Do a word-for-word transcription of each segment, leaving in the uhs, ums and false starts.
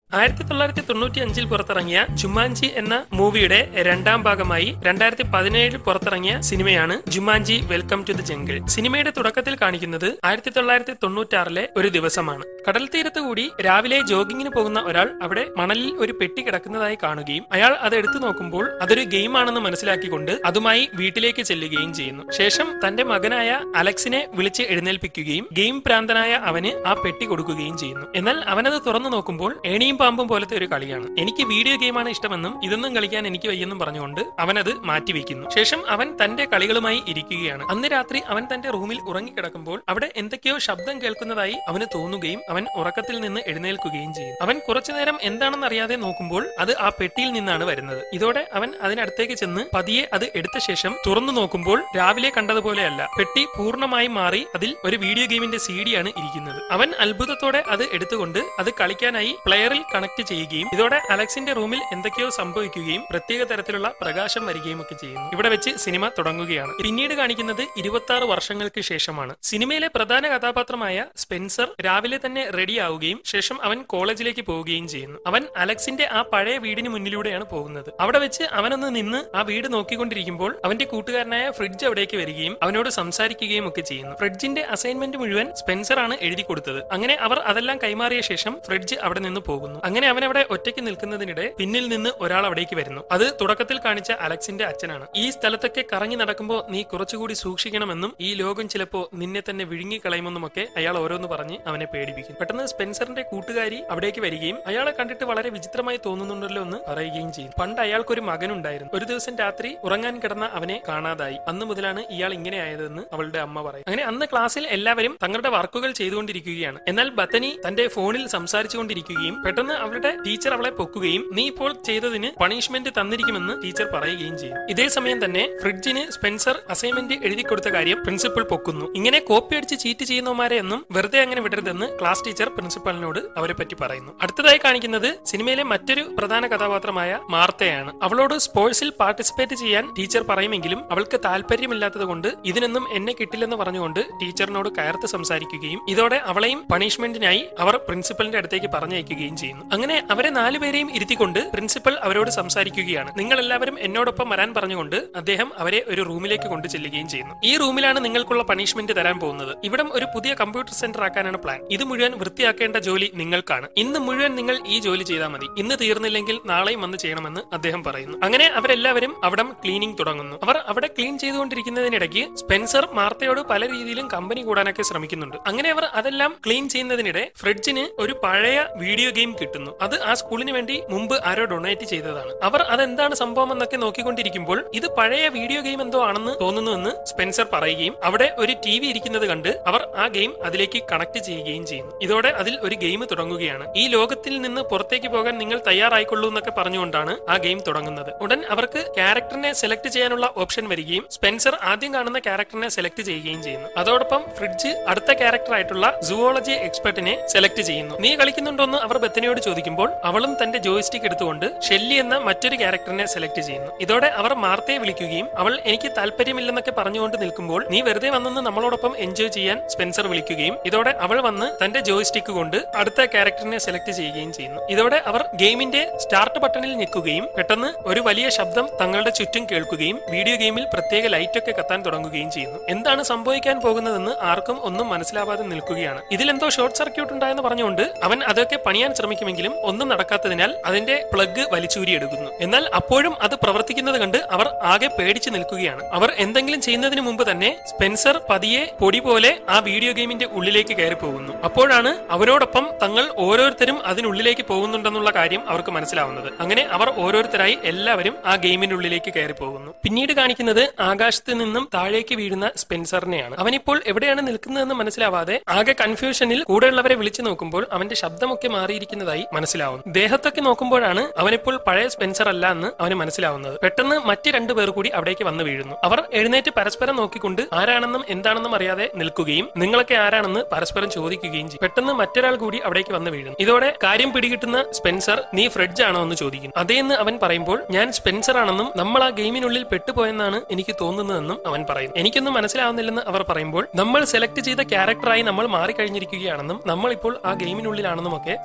ആയിരത്തി തൊള്ളായിരത്തി തൊണ്ണൂറ്റി അഞ്ചിൽ പുറത്തിറങ്ങിയ ജുമാൻജി എന്ന മൂവിയുടെ രണ്ടാം ഭാഗമായി രണ്ടായിരത്തി പതിനേഴിൽ പുറത്തിറങ്ങിയ സിനിമയാണ് Jumanji welcome to the jungle. സിനിമയുടെ തുടക്കത്തിൽ കാണിക്കുന്നത് ആയിരത്തി തൊള്ളായിരത്തി തൊണ്ണൂറ്റാറിലെ ഒരു ദിവസമാണ്. കടൽ തീരത്ത് കൂടി രാവിലെ ജോഗിങ്ങിന് പോകുന്ന ഒരാൾ അവിടെ മണലിൽ ഒരു പെട്ടി കിടക്കുന്നതായി കാണുകയും അയാൾ അത് എടുത്തു നോക്കുമ്പോൾ അതൊരു ഗെയിമാണെന്ന് മനസ്സിലാക്കിക്കൊണ്ട് അതുമായി വീട്ടിലേക്ക് ചെല്ലുകയും ചെയ്യുന്നു. ശേഷം തന്റെ മകനായ അലക്സിനെ വിളിച്ച് എഴുന്നേൽപ്പിക്കുകയും ഗെയിം പ്രാന്തനായ അവന് ആ പെട്ടി കൊടുക്കുകയും ചെയ്യുന്നു. എന്നാൽ അവനത് തുറന്നു നോക്കുമ്പോൾ ഏണിയും പാമ്പും പോലത്തെ ഒരു കളിയാണ്. എനിക്ക് വീഡിയോ ഗെയിമാണ് ഇഷ്ടമെന്നും ഇതൊന്നും കളിക്കാൻ എനിക്ക് വയ്യെന്നും പറഞ്ഞുകൊണ്ട് അവനത് മാറ്റിവെക്കുന്നു. ശേഷം അവൻ തന്റെ കളികളുമായി ഇരിക്കുകയാണ്. അന്ന് രാത്രി അവൻ തന്റെ റൂമിൽ ഉറങ്ങിക്കിടക്കുമ്പോൾ അവിടെ എന്തൊക്കെയോ ശബ്ദം കേൾക്കുന്നതായി അവന് തോന്നുകയും അവൻ ഉറക്കത്തിൽ നിന്ന് എഴുന്നേൽക്കുകയും ചെയ്യും. അവൻ കുറച്ചുനേരം എന്താണെന്ന് അറിയാതെ നോക്കുമ്പോൾ അത് ആ പെട്ടിയിൽ നിന്നാണ് വരുന്നത്. ഇതോടെ അവൻ അതിനടുത്തേക്ക് ചെന്ന് പതിയെ അത് എടുത്ത ശേഷം തുറന്നു നോക്കുമ്പോൾ രാവിലെ കണ്ടതുപോലെയല്ല, പെട്ടി പൂർണ്ണമായി മാറി അതിൽ ഒരു വീഡിയോ ഗെയിമിന്റെ സി ഡി ആണ് ഇരിക്കുന്നത്. അവൻ അത്ഭുതത്തോടെ അത് എടുത്തുകൊണ്ട് അത് കളിക്കാനായി പ്ലെയറിൽ കണക്ട് ചെയ്യുകയും ഇതോടെ അലക്സിന്റെ റൂമിൽ എന്തൊക്കെയോ സംഭവിക്കുകയും പ്രത്യേക തരത്തിലുള്ള പ്രകാശം വരികയും ഒക്കെ ചെയ്യുന്നു. ഇവിടെ വെച്ച് സിനിമ തുടങ്ങുകയാണ്. പിന്നീട് കാണിക്കുന്നത് ഇരുപത്തി ആറ് വർഷങ്ങൾക്ക് ശേഷമാണ്. സിനിമയിലെ പ്രധാന കഥാപാത്രമായ സ്പെൻസർ രാവിലെ തന്നെ റെഡി ആവുകയും ശേഷം അവൻ കോളേജിലേക്ക് പോവുകയും ചെയ്യുന്നു. അവൻ അലക്സിന്റെ ആ പഴയ വീടിന് മുന്നിലൂടെയാണ് പോകുന്നത്. അവിടെ വെച്ച് അവനൊന്ന് നിന്ന് ആ വീട് നോക്കിക്കൊണ്ടിരിക്കുമ്പോൾ അവന്റെ കൂട്ടുകാരനായ ഫ്രിഡ്ജ് അവിടേക്ക് വരികയും അവനോട് സംസാരിക്കുകയും ഒക്കെ ചെയ്യുന്നു. ഫ്രിഡ്ജിന്റെ അസൈൻമെന്റ് മുഴുവൻ സ്പെൻസർ ആണ് എഴുതി കൊടുത്തത്. അങ്ങനെ അവർ അതെല്ലാം കൈമാറിയ ശേഷം ഫ്രിഡ്ജ് അവിടെ നിന്ന് പോകുന്നു. അങ്ങനെ അവൻ അവിടെ ഒറ്റയ്ക്ക് നിൽക്കുന്നതിനിടെ പിന്നിൽ നിന്ന് ഒരാൾ അവിടേക്ക് വരുന്നു. അത് തുടക്കത്തിൽ കാണിച്ച അലക്സിന്റെ അച്ഛനാണ്. ഈ സ്ഥലത്തൊക്കെ കറങ്ങി നടക്കുമ്പോൾ നീ കുറച്ചുകൂടി സൂക്ഷിക്കണമെന്നും ഈ ലോകം ചിലപ്പോ നിന്നെ തന്നെ വിഴുങ്ങിക്കളയുമെന്നുമൊക്കെ അയാൾ ഓരോന്ന് പറഞ്ഞ് അവനെ പേടിപ്പിക്കും. പെട്ടെന്ന് സ്പെൻസറിന്റെ കൂട്ടുകാരി അവിടേക്ക് വരികയും അയാളെ കണ്ടിട്ട് വളരെ വിചിത്രമായി തോന്നുന്നുണ്ടല്ലോ എന്ന് പറയുകയും ചെയ്യും. പണ്ട് അയാൾക്കൊരു മകനുണ്ടായിരുന്നു. ഒരു ദിവസം രാത്രി ഉറങ്ങാൻ കിടന്ന അവനെ കാണാതായി. അന്ന് മുതലാണ് ഇയാൾ ഇങ്ങനെ ആയതെന്ന് അവളുടെ അമ്മ പറയും. അങ്ങനെ അന്ന് ക്ലാസ്സിൽ എല്ലാവരും തങ്ങളുടെ വർക്കുകൾ ചെയ്തുകൊണ്ടിരിക്കുകയാണ്. എന്നാൽ ബത്തനി തന്റെ ഫോണിൽ സംസാരിച്ചുകൊണ്ടിരിക്കുകയും പെട്ടെന്ന് അവളുടെ ടീച്ചർ അവളെ പൊക്കുകയും നീ ഇപ്പോൾ ചെയ്തതിന് പണിഷ്മെന്റ് തന്നിരിക്കുമെന്ന് ടീച്ചർ പറയുകയും ചെയ്യും. ഇതേ സമയം തന്നെ ഫ്രിഡ്ജിന് സ്പെൻസർ അസൈൻമെന്റ് എഴുതി കൊടുത്ത കാര്യം പ്രിൻസിപ്പൽ പൊക്കുന്നു. ഇങ്ങനെ കോപ്പി അടിച്ച് ചീറ്റ് ചെയ്യുന്നവന്മാരെ ഒന്നും വെറുതെ അങ്ങനെ വിടരുതെന്ന് ക്ലാസ് ടീച്ചർ പ്രിൻസിപ്പലിനോട് അവരെ പറ്റി പറയുന്നു. അടുത്തതായി കാണിക്കുന്നത് സിനിമയിലെ മറ്റൊരു പ്രധാന കഥാപാത്രമായ മാർത്തയാണ്. അവളോട് സ്പോർട്സിൽ പാർട്ടിസിപ്പേറ്റ് ചെയ്യാൻ ടീച്ചർ പറയുമെങ്കിലും അവൾക്ക് താല്പര്യമില്ലാത്തത് കൊണ്ട് ഇതിനൊന്നും എന്നെ കിട്ടില്ലെന്ന് പറഞ്ഞുകൊണ്ട് ടീച്ചറിനോട് കയർത്ത് സംസാരിക്കുകയും ഇതോടെ അവളെയും പണിഷ്മെന്റിനായി അവർ പ്രിൻസിപ്പലിന്റെ അടുത്തേക്ക് പറഞ്ഞയക്കുകയും ചെയ്യുന്നു. അങ്ങനെ അവരെ നാലുപേരെയും ഇരുത്തിക്കൊണ്ട് പ്രിൻസിപ്പൽ അവരോട് സംസാരിക്കുകയാണ്. നിങ്ങൾ എല്ലാവരും എന്നോടൊപ്പം വരാൻ പറഞ്ഞുകൊണ്ട് അദ്ദേഹം അവരെ ഒരു റൂമിലേക്ക് കൊണ്ടു ചെല്ലുകയും ചെയ്യുന്നു. ഈ റൂമിലാണ് നിങ്ങൾക്കുള്ള പണിഷ്മെന്റ് തരാൻ പോകുന്നത്. ഇവിടം ഒരു പുതിയ കമ്പ്യൂട്ടർ സെന്റർ ആക്കാനാണ് പ്ലാൻ. ഇത് മുഴുവൻ വൃത്തിയാക്കേണ്ട ജോലി നിങ്ങൾക്കാണ്. ഇന്ന് മുഴുവൻ നിങ്ങൾ ഈ ജോലി ചെയ്താൽ മതി. ഇന്ന് തീർന്നില്ലെങ്കിൽ നാളെയും വന്ന് ചെയ്യണമെന്ന് അദ്ദേഹം പറയുന്നു. അങ്ങനെ അവരെല്ലാവരും അവിടം ക്ലീനിങ് തുടങ്ങുന്നു. അവർ അവിടെ ക്ലീൻ ചെയ്തുകൊണ്ടിരിക്കുന്നതിനിടയ്ക്ക് സ്പെൻസർ മാർത്തയോട് പല രീതിയിലും കമ്പനി കൂടാനൊക്കെ ശ്രമിക്കുന്നുണ്ട്. അങ്ങനെ അവർ അതെല്ലാം ക്ലീൻ ചെയ്യുന്നതിനിടെ ഫ്രിഡ്ജിന് ഒരു പഴയ വീഡിയോ ഗെയിം കിട്ടുന്നു. അത് ആ സ്കൂളിന് വേണ്ടി മുമ്പ് ആരോ ഡൊണേറ്റ് ചെയ്തതാണ്. അവർ അതെന്താണ് സംഭവം എന്നൊക്കെ നോക്കിക്കൊണ്ടിരിക്കുമ്പോൾ ഇത് പഴയ വീഡിയോ ഗെയിം എന്തോ ആണെന്ന് തോന്നുന്നുവെന്ന് സ്പെൻസർ പറയുകയും അവിടെ ഒരു ടി വി ഇരിക്കുന്നത് കണ്ട് അവർ ആ ഗെയിം അതിലേക്ക് കണക്ട് ചെയ്യുകയും ചെയ്യുന്നു. ഇതോടെ അതിൽ ഒരു ഗെയിം തുടങ്ങുകയാണ്. ഈ ലോകത്തിൽ നിന്ന് പുറത്തേക്ക് പോകാൻ നിങ്ങൾ തയ്യാറായിക്കൊള്ളൂ എന്നൊക്കെ പറഞ്ഞുകൊണ്ടാണ് ആ ഗെയിം തുടങ്ങുന്നത്. ഉടൻ അവർക്ക് ക്യാരക്ടറിനെ സെലക്ട് ചെയ്യാനുള്ള ഓപ്ഷൻ വരികയും സ്പെൻസർ ആദ്യം കാണുന്ന ക്യാരക്ടറിനെ സെലക്ട് ചെയ്യുകയും ചെയ്യുന്നു. അതോടൊപ്പം ഫ്രിഡ്ജ് അടുത്ത ക്യാരക്ടർ ആയിട്ടുള്ള സുവോളജി എക്സ്പെർട്ടിനെ സെലക്ട് ചെയ്യുന്നു. നീ കളിക്കുന്നുണ്ടോന്ന് അവർ ബത്തനിയോട് ചോദിക്കുമ്പോൾ അവളും തന്റെ ജോയിസ്റ്റിക് എടുത്തുകൊണ്ട് ഷെല്ലി എന്ന മറ്റൊരു ക്യാരക്ടറിനെ സെലക്ട് ചെയ്യുന്നു. ഇതോടെ അവർ മാർത്തയെ വിളിക്കുകയും അവൾ എനിക്ക് താല്പര്യമില്ലെന്നൊക്കെ പറഞ്ഞുകൊണ്ട് നിൽക്കുമ്പോൾ നീ വെറുതെ വന്നെന്ന് നമ്മളോടൊപ്പം എൻജോയ് ചെയ്യാൻ സ്പെൻസർ വിളിക്കുകയും ഇതോടെ അവൾ വന്ന് തന്റെ ജോയിസ്റ്റിക് കൊണ്ട് അടുത്ത ക്യാരക്ടറിനെ സെലക്ട് ചെയ്യുകയും ചെയ്യുന്നു. ഇതോടെ അവർ ഗെയിമിന്റെ സ്റ്റാർട്ട് ബട്ടണിൽ നിൽക്കുകയും പെട്ടെന്ന് ഒരു വലിയ ശബ്ദം തങ്ങളുടെ ചുറ്റും കേൾക്കുകയും വീഡിയോ ഗെയിമിൽ പ്രത്യേക ലൈറ്റ് ഒക്കെ കത്താൻ തുടങ്ങുകയും ചെയ്യുന്നു. എന്താണ് സംഭവിക്കാൻ പോകുന്നതെന്ന് ആർക്കും ഒന്നും മനസ്സിലാവാതെ നിൽക്കുകയാണ്. ഇതിലെന്തോ ഷോർട്ട് സർക്യൂട്ട് ഉണ്ടായെന്ന് പറഞ്ഞുകൊണ്ട് അവൻ അതൊക്കെ പണിയാൻ ശ്രമിക്കുമെങ്കിലും ഒന്നും നടക്കാത്തതിനാൽ അതിന്റെ പ്ലഗ് വലിച്ചൂരിയെടുക്കുന്നു. എന്നാൽ അപ്പോഴും അത് പ്രവർത്തിക്കുന്നത് കണ്ട് അവർ ആകെ പേടിച്ചു നിൽക്കുകയാണ്. അവർ എന്തെങ്കിലും ചെയ്യുന്നതിന് മുമ്പ് തന്നെ സ്പെൻസർ പതിയെ പൊടി പോലെ ആ വീഡിയോ ഗെയിമിന്റെ ഉള്ളിലേക്ക് കയറി പോകുന്നു. അപ്പോഴാണ് അവരോടൊപ്പം തങ്ങൾ ഓരോരുത്തരും അതിനുള്ളിലേക്ക് പോകുന്നുണ്ടെന്നുള്ള കാര്യം അവർക്ക് മനസ്സിലാവുന്നത്. അങ്ങനെ അവർ ഓരോരുത്തരായി എല്ലാവരും ആ ഗെയിമിനുള്ളിലേക്ക് കയറി പോകുന്നു. പിന്നീട് കാണിക്കുന്നത് ആകാശത്ത് നിന്നും താഴേക്ക് വീഴുന്ന സ്പെൻസറിനെയാണ്. അവനിപ്പോൾ എവിടെയാണ് നിൽക്കുന്നതെന്ന് മനസ്സിലാവാതെ ആകെ കൺഫ്യൂഷനിൽ കൂടെയുള്ളവരെ വിളിച്ചു നോക്കുമ്പോൾ അവന്റെ ശബ്ദമൊക്കെ മാറിയിരിക്കുന്നതായി മനസ്സിലാവുന്നു. ദേഹത്തൊക്കെ നോക്കുമ്പോഴാണ് അവനിപ്പോൾ പഴയ സ്പെൻസർ അല്ല എന്ന് അവന് മനസ്സിലാവുന്നത്. പെട്ടെന്ന് മറ്റ് രണ്ടു പേർ കൂടി അവിടേക്ക് വന്നു വീഴുന്നു. അവർ എഴുന്നേറ്റ് പരസ്പരം നോക്കിക്കൊണ്ട് ആരാണെന്നും എന്താണെന്നും അറിയാതെ നിൽക്കുകയും നിങ്ങളൊക്കെ ആരാണെന്ന് പരസ്പരം ചോദിക്കുകയും ചെയ്യും. പെട്ടെന്ന് മറ്റൊരാൾ കൂടി അവിടേക്ക് വന്നു വീഴുന്നു. ഇതോടെ കാര്യം പിടികിട്ടുന്ന സ്പെൻസർ നീ ഫ്രിഡ്ജ് ആണോ എന്ന് ചോദിക്കുന്നു. അതേന്ന് അവൻ പറയുമ്പോൾ ഞാൻ സ്പെൻസർ ആണെന്നും നമ്മൾ ആ ഗെയിമിനുള്ളിൽ പെട്ടുപോയെന്നാണ് എനിക്ക് തോന്നുന്നതെന്നും അവൻ പറയുന്നു. എനിക്കൊന്നും മനസ്സിലാവുന്നില്ലെന്ന് അവർ പറയുമ്പോൾ നമ്മൾ സെലക്ട് ചെയ്ത ക്യാരക്ടറായി നമ്മൾ മാറിക്കഴിഞ്ഞിരിക്കുകയാണെന്നും നമ്മൾ ഇപ്പോൾ ആ ഗെയിമിനുള്ളിലാണെന്നും ഒക്കെ സ്പെൻസർ പറയും.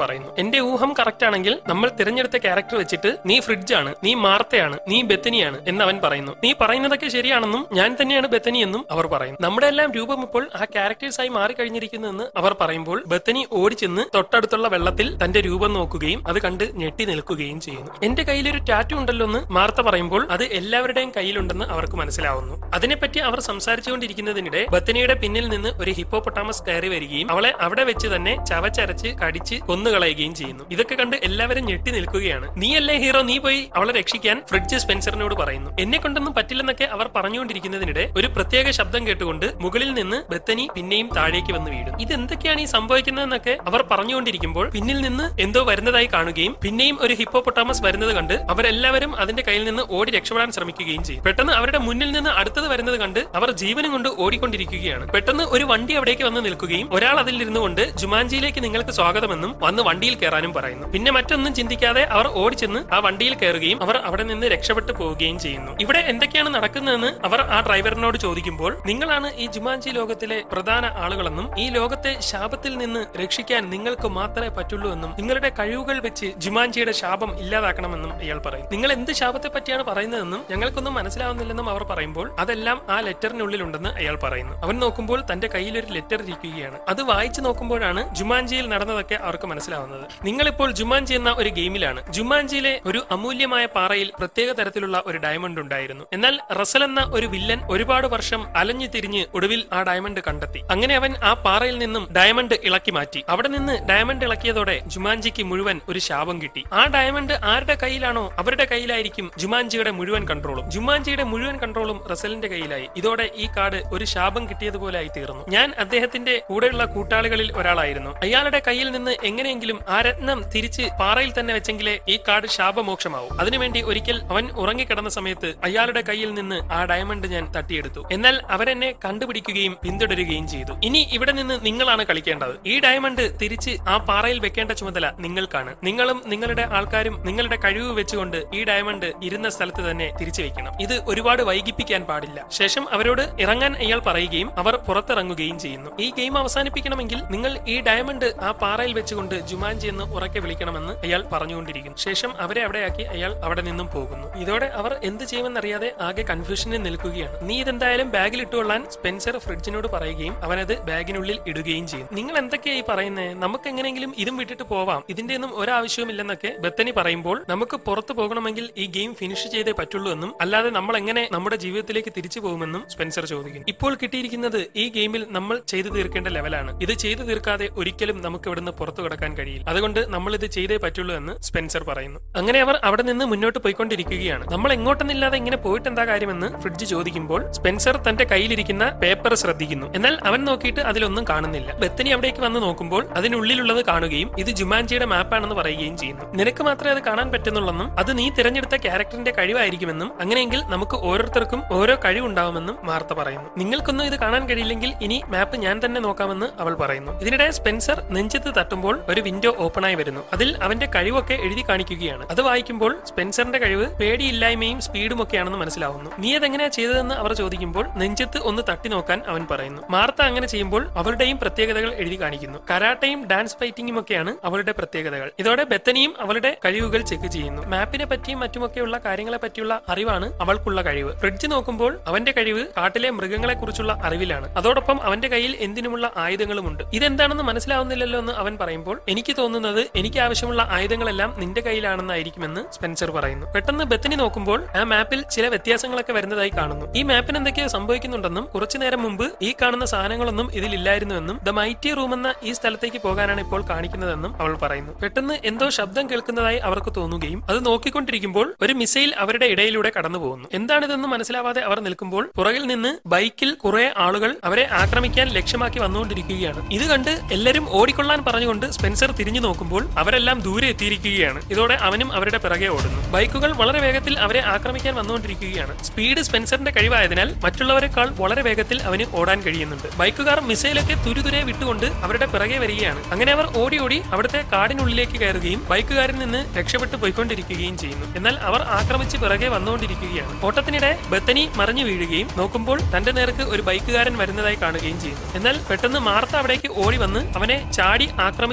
പറയുന്നു. എന്റെ ഊഹം കറക്റ്റ് ആണെങ്കിൽ നമ്മൾ തിരഞ്ഞെടുത്ത ക്യാരക്ടർ വെച്ചിട്ട് നീ ഫ്രിഡ്ജാണ്, നീ മാർത്തയാണ്, നീ ബെത്തനിയാണ് എന്ന് അവൻ പറയുന്നു. നീ പറയുന്നതൊക്കെ ശരിയാണെന്നും ഞാൻ തന്നെയാണ് ബെത്തനി എന്നും അവർ പറയുന്നു. നമ്മുടെ എല്ലാം രൂപം ഇപ്പോൾ ആ ക്യാരക്ടേഴ്സ് ആയി മാറിക്കഴിഞ്ഞിരിക്കുന്നുവെന്ന് അവർ പറയുമ്പോൾ ബെത്തനി ഓടിച്ചെന്ന് തൊട്ടടുത്തുള്ള വെള്ളത്തിൽ തന്റെ രൂപം നോക്കുകയും അത് കണ്ട് ഞെട്ടി നിൽക്കുകയും ചെയ്യുന്നു. എന്റെ കയ്യിലൊരു ടാറ്റു ഉണ്ടല്ലോ എന്ന് മാർത്ത പറയുമ്പോൾ അത് എല്ലാവരുടെയും കയ്യിലുണ്ടെന്ന് അവർക്ക് മനസ്സിലാവുന്നു. അതിനെപ്പറ്റി അവർ സംസാരിച്ചുകൊണ്ടിരിക്കുന്നതിനിടെ ബെത്തനിയുടെ പിന്നിൽ നിന്ന് ഒരു ഹിപ്പോപ്പൊട്ടാമസ് കയറി വരികയും അവളെ അവിടെ വെച്ച് തന്നെ ചവച്ചരച്ച് കടിച്ച് കൊന്നുകളയുകയും ചെയ്യുന്നു. ഇതൊക്കെ കണ്ട് എല്ലാവരും ഞെട്ടി നിൽക്കുകയാണ്. നീയല്ലേ ഹീറോ, നീ പോയി അവളെ രക്ഷിക്കാൻ ഫ്രിഡ്ജ് സ്പെൻസറിനോട് പറയുന്നു. എന്നെ കൊണ്ടൊന്നും പറ്റില്ലെന്നൊക്കെ അവർ പറഞ്ഞുകൊണ്ടിരിക്കുന്നതിനിടെ ഒരു പ്രത്യേക ശബ്ദം കേട്ടുകൊണ്ട് മുകളിൽ നിന്ന് ബെത്തനി പിന്നെയും താഴേക്ക് വന്ന് വീഴും. ഇതെന്തൊക്കെയാണ് ഈ സംഭവിക്കുന്നതെന്നൊക്കെ അവർ പറഞ്ഞുകൊണ്ടിരിക്കുമ്പോൾ പിന്നിൽ നിന്ന് എന്തോ വരുന്നതായി കാണുകയും പിന്നെയും ഒരു ഹിപ്പോപ്പൊട്ടാമസ് വരുന്നത് കണ്ട് അവരെല്ലാവരും അതിന്റെ കയ്യിൽ നിന്ന് ഓടി രക്ഷപ്പെടാൻ ശ്രമിക്കുകയും ചെയ്യും. പെട്ടെന്ന് അവരുടെ മുന്നിൽ നിന്ന് അടുത്തത് വരുന്നത് കണ്ട് അവർ ജീവനും കൊണ്ട് ഓടിക്കൊണ്ടിരിക്കുകയാണ്. പെട്ടെന്ന് ഒരു വണ്ടി അവിടേക്ക് വന്ന് നിൽക്കുകയും ഒരാൾ അതിൽ ഇരുന്നു കൊണ്ട് ജുമാൻജിയിലേക്ക് നിങ്ങൾക്ക് സ്വാഗതമെന്നും വന്ന് വണ്ടിയിൽ കയറാനും പറയുന്നു. പിന്നെ മറ്റൊന്നും ചിന്തിക്കാതെ അവർ ഓടിച്ചെന്ന് ആ വണ്ടിയിൽ കയറുകയും അവർ അവിടെ നിന്ന് രക്ഷപ്പെട്ടു പോവുകയും ചെയ്യുന്നു. ഇവിടെ എന്തൊക്കെയാണ് നടക്കുന്നതെന്ന് അവർ ആ ഡ്രൈവറിനോട് ചോദിക്കുമ്പോൾ നിങ്ങളാണ് ഈ ജുമാൻജി ലോകത്തിലെ പ്രധാന ആളുകളെന്നും ഈ ലോകത്തെ ശാപത്തിൽ നിന്ന് രക്ഷിക്കാൻ നിങ്ങൾക്ക് മാത്രമേ പറ്റുള്ളൂ എന്നും നിങ്ങളുടെ കഴിവുകൾ വെച്ച് ജുമാൻജിയുടെ ശാപം ഇല്ലാതാക്കണമെന്നും അയാൾ പറയും. നിങ്ങൾ എന്ത് ശാപത്തെ പറ്റിയാണ് പറയുന്നതെന്നും ഞങ്ങൾക്കൊന്നും മനസ്സിലാവുന്നില്ലെന്നും അവർ പറയുമ്പോൾ അതെല്ലാം ആ ലെറ്ററിനുള്ളിലുണ്ടെന്ന് അയാൾ പറയുന്നു. അവൻ നോക്കുമ്പോൾ തന്റെ കയ്യിൽ ഒരു ലെറ്റർ ഇരിക്കുകയാണ്. അത് വായിച്ചു നോക്കുമ്പോഴാണ് ജുമാൻജിയിൽ നടന്നതൊക്കെ അവർക്ക് മനസ്സിലാവുന്നത്. നിങ്ങളിപ്പോൾ ജുമാൻജി എന്ന ഒരു ഗെയിമിലാണ്. ജുമാൻജിയിലെ ഒരു അമൂല്യമായ പാറയിൽ പ്രത്യേക തരത്തിലുള്ള ഒരു ഡയമണ്ട് ഉണ്ടായിരുന്നു. എന്നാൽ റസൽ എന്ന ഒരു വില്ലൻ ഒരുപാട് വർഷം അലഞ്ഞു തിരിഞ്ഞ് ഒടുവിൽ ആ ഡയമണ്ട് കണ്ടെത്തി. അങ്ങനെ അവൻ ആ പാറയിൽ നിന്നും ഡയമണ്ട് ഇളക്കി മാറ്റി. അവിടെ നിന്ന് ഡയമണ്ട് ഇളക്കിയതോടെ ജുമാൻജിക്ക് മുഴുവൻ ഒരു ശാപം കിട്ടി. ആ ഡയമണ്ട് ആരുടെ കയ്യിലാണോ അവരുടെ കയ്യിലായിരിക്കും ജുമാൻജിയുടെ മുഴുവൻ കൺട്രോളും. ജുമാൻജിയുടെ മുഴുവൻ കൺട്രോളും റസലിന്റെ കയ്യിലായി. ഇതോടെ ഈ കാർഡ് ഒരു ശാപം കിട്ടിയതുപോലെ ആയി തീർന്നു. ഞാൻ അദ്ദേഹത്തിന്റെ കൂടെയുള്ള കൂട്ടാളികളിൽ ഒരാളായിരുന്നു. അയാളുടെ കയ്യിൽ നിന്ന് എങ്ങനെയെങ്കിലും ആ രത്നം തിരിച്ച് പാറയിൽ തന്നെ വെച്ചെങ്കിലേ ഈ കാർഡ് ശാപമോക്ഷമാവും. അതിനുവേണ്ടി ഒരിക്കൽ അവൻ ഉറങ്ങിക്കിടന്ന സമയത്ത് അയാളുടെ കയ്യിൽ നിന്ന് ആ ഡയമണ്ട് ഞാൻ തട്ടിയെടുത്തു. എന്നാൽ അവരെന്നെ കണ്ടുപിടിക്കുകയും പിന്തുടരുകയും ചെയ്തു. ഇനി ഇവിടെ നിന്ന് നിങ്ങളാണ് കളിക്കേണ്ടത്. ഈ ഡയമണ്ട് തിരിച്ച് ആ പാറയിൽ വെക്കേണ്ട ചുമതല നിങ്ങൾക്കാണ്. നിങ്ങളും നിങ്ങളുടെ ആൾക്കാരും നിങ്ങളുടെ കഴിവ് വെച്ചുകൊണ്ട് ഈ ഡയമണ്ട് ഇരുന്ന സ്ഥലത്ത് തന്നെ തിരിച്ചു വെക്കണം. ഇത് ഒരുപാട് വൈകിപ്പിക്കാൻ പാടില്ല. ശേഷം അവരോട് ഇറങ്ങാൻ അയാൾ പറയുകയും അവർ പുറത്തിറങ്ങുകയും ചെയ്യുന്നു. ഈ ഗെയിം അവസാനിപ്പിക്കണമെങ്കിൽ നിങ്ങൾ ഈ ഡയമണ്ട് ആ പാറയിൽ വെച്ചുകൊണ്ട് ജുമാൻജി എന്ന് ഉറക്കെ വിളിക്കണമെന്ന് അയാൾ പറഞ്ഞുകൊണ്ടിരിക്കുന്നു. ശേഷം അവരെ അവിടെയാക്കി അയാൾ അവിടെ നിന്നും പോകുന്നു. ഇതോടെ അവർ എന്ത് ചെയ്യുമെന്നറിയാതെ ആകെ കൺഫ്യൂഷനിൽ നിൽക്കുകയാണ്. നീ ഇതെന്തായാലും ബാഗിൽ ഇട്ടുകൊള്ളാൻ സ്പെൻസർ ഫ്രിഡ്ജിനോട് പറയുകയും അവനത് ബാഗിനുള്ളിൽ ഇടുകയും ചെയ്യും. നിങ്ങൾ എന്തൊക്കെയായി പറയുന്നത്? നമുക്ക് എങ്ങനെയെങ്കിലും ഇതും വിട്ടിട്ട് പോവാം, ഇതിന്റെ ഒന്നും ഒരാവശ്യവുമില്ലെന്നൊക്കെ ബെത്തനി പറയുമ്പോൾ നമുക്ക് പുറത്തു പോകണമെങ്കിൽ ഈ ഗെയിം ഫിനിഷ് ചെയ്തേ പറ്റുള്ളൂ എന്നും അല്ലാതെ നമ്മൾ എങ്ങനെ നമ്മുടെ ജീവിതത്തിലേക്ക് തിരിച്ചു പോകുമെന്നും സ്പെൻസർ ചോദിക്കും. ഇപ്പോൾ കിട്ടിയിരിക്കുന്നത് ഈ ഗെയിമിൽ നമ്മൾ ചെയ്തു തീർക്കേണ്ട ലെവലാണ്. ഇത് ചെയ്തു തീർക്കാതെ ഒരിക്കലും നമുക്ക് ഇവിടുന്ന് പുറത്തു കിടക്കാൻ കഴിയില്ല. അതുകൊണ്ട് നമ്മൾ ഇത് ചെയ്തേ പറ്റുള്ളൂ എന്ന് സ്പെൻസർ പറയുന്നു. അങ്ങനെ അവർ അവിടെ നിന്ന് മുന്നോട്ട് പോയിക്കൊണ്ടിരിക്കുകയാണ്. നമ്മൾ എങ്ങോട്ടൊന്നില്ലാതെ ഇങ്ങനെ പോയിട്ട് എന്താ കാര്യമെന്ന് ഫ്രിഡ്ജ് ചോദിക്കുമ്പോൾ സ്പെൻസർ തന്റെ കയ്യിലിരിക്കുന്ന പേപ്പർ ശ്രദ്ധിക്കുന്നു. എന്നാൽ അവൻ നോക്കിയിട്ട് അതിലൊന്നും കാണുന്നില്ല. ബെത്തനി അവിടേക്ക് വന്ന് നോക്കുമ്പോൾ അതിനുള്ളിലുള്ളത് കാണുകയും ഇത് ജുമാൻജിയുടെ മാപ്പാണെന്ന് പറയുകയും ചെയ്യുന്നു. നിനക്ക് മാത്രമേ അത് കാണാൻ പറ്റുന്നുള്ളെന്നും അത് നീ തിരഞ്ഞെടുത്ത ക്യാരക്ടറിന്റെ കഴിവായിരിക്കുമെന്നും അങ്ങനെയെങ്കിൽ നമുക്ക് ഓരോരുത്തർക്കും ഓരോ കഴിവുണ്ടാവുമെന്നും മാർത്ത പറയുന്നു. നിങ്ങൾക്കൊന്നും ഇത് കാണാൻ കഴിയില്ലെങ്കിൽ ഇനി മാപ്പ് ഞാൻ തന്നെ നോക്കാമെന്ന് അവൾ പറയുന്നു. ഇതിനിടെ സ്പെൻസർ നെഞ്ചത്ത് തട്ടുമ്പോൾ ഒരു വിൻഡോ ഓപ്പൺ ആയി വരുന്നു. അതിൽ അവന്റെ കഴിവൊക്കെ എഴുതി കാണിക്കുകയാണ്. അത് വായിക്കുമ്പോൾ സ്പെൻസറിന്റെ കഴിവ് പേടിയില്ലായ്മയും സ്പീഡും ഒക്കെയാണെന്ന് മനസ്സിലാവുന്നു. നീ അതെങ്ങനെയാ ചെയ്തതെന്ന് അവർ ചോദിക്കുമ്പോൾ നെഞ്ചത്ത് ഒന്ന് തട്ടി നോക്കാൻ അവൻ പറയുന്നു. മാർത്ത അങ്ങനെ ചെയ്യുമ്പോൾ അവളുടെയും പ്രത്യേകതകൾ എഴുതി കാണിക്കുന്നു. കരാട്ടയും ഡാൻസ് ഫൈറ്റിംഗും ഒക്കെയാണ് അവളുടെ പ്രത്യേകതകൾ. ഇതോടെ ബെത്തനിയും അവളുടെ കഴിവുകൾ ചെക്ക് ചെയ്യുന്നു. മാപ്പിനെ പറ്റിയും മറ്റുമൊക്കെയുള്ള കാര്യങ്ങളെ പറ്റിയുള്ള അറിവാണ് അവൾക്കുള്ള കഴിവ്. ഫ്രിഡ്ജ് നോക്കുമ്പോൾ അവന്റെ കഴിവ് കാട്ടിലെ മൃഗങ്ങളെ കുറിച്ചുള്ള അറിവിലാണ്. അതോടൊപ്പം അവന്റെ കയ്യിൽ എന്തിനുമുള്ള ആയുധങ്ങളുമുണ്ട്. ഇതെന്താണെന്ന് മനസ്സിലാവുന്നില്ലല്ലോ എന്ന് അവൻ പറയുമ്പോൾ എനിക്ക് തോന്നുന്നത് എനിക്ക് ആവശ്യമുള്ള ആയുധങ്ങളെല്ലാം നിന്റെ കയ്യിലാണെന്നായിരിക്കുമെന്ന് സ്പെൻസർ പറയുന്നു. പെട്ടെന്ന് ബെത്തനി നോക്കുമ്പോൾ ആ മാപ്പിൽ ചില വ്യത്യാസങ്ങളൊക്കെ വരുന്നതായി കാണുന്നു. ഈ മാപ്പിന് എന്തൊക്കെയോ സംഭവിക്കുന്നുണ്ടെന്നും കുറച്ചു നേരം മുമ്പ് ഈ കാണുന്ന സാധനങ്ങളൊന്നും ഇതിലില്ലായിരുന്നുവെന്നും ദ മൈറ്റി റൂം എന്ന ഈ സ്ഥലത്തേക്ക് പോകാനാണ് ഇപ്പോൾ കാണിക്കുന്നതെന്നും അവൾ പറയുന്നു. പെട്ടെന്ന് എന്തോ ശബ്ദം കേൾക്കുന്നതായി അവർക്ക് തോന്നുകയും അത് നോക്കിക്കൊണ്ടിരിക്കുമ്പോൾ ഒരു മിസൈൽ അവരുടെ ഇടയിലൂടെ കടന്നു പോകുന്നു. എന്താണിതെന്ന് മനസ്സിലാവാതെ അവർ നിൽക്കുമ്പോൾ പുറകിൽ നിന്ന് ബൈക്കിൽ കുറെ ആളുകൾ അവരെ ആക്രമിക്കാൻ ലക്ഷ്യമാക്കി വന്നുകൊണ്ടിരിക്കുകയാണ്. ഇത് കണ്ട് എല്ലാവരും ഓടിക്കൊള്ളാൻ പറഞ്ഞുകൊണ്ട് സ്പെൻസർ തിരിഞ്ഞു നോക്കുമ്പോൾ അവരെല്ലാം ദൂരെ എത്തിയിരിക്കുകയാണ്. ഇതോടെ അവനും അവരുടെ പിറകെ ഓടുന്നു. ബൈക്കുകൾ വളരെ വേഗത്തിൽ അവരെ ആക്രമിക്കാൻ വന്നുകൊണ്ടിരിക്കുകയാണ്. സ്പീഡ് സ്പെൻസറിന്റെ കഴിവായതിനാൽ മറ്റുള്ളവരെക്കാൾ വളരെ വേഗത്തിൽ അവന് ഓടാൻ കഴിയുന്നുണ്ട്. ബൈക്കുകാർ മിസൈലൊക്കെ തുരുതുരെ വിട്ടുകൊണ്ട് അവരുടെ പിറകെ വരികയാണ്. അങ്ങനെ അവർ ഓടി ഓടി അവിടുത്തെ കാടിനുള്ളിലേക്ക് കയറുകയും ബൈക്കുകാരിൽ നിന്ന് രക്ഷപ്പെട്ടു പോയിക്കൊണ്ടിരിക്കുകയും ചെയ്യുന്നു. എന്നാൽ അവർ ആക്രമിച്ച് പിറകെ വന്നുകൊണ്ടിരിക്കുകയാണ്. ഓട്ടത്തിനിടെ ബെത്തനി മറിഞ്ഞു വീഴുകയും നോക്കുമ്പോൾ തന്റെ നേർക്ക് ഒരു ബൈക്കുകാരൻ വരുന്നതായി കാണുകയും ചെയ്യുന്നു. എന്നാൽ പെട്ടെന്ന് മാർത്ത അവിടേക്ക് ഓടി വന്ന് അവനെ ചാടി ആക്രമിച്ച് വീഴ്ത്തുകയും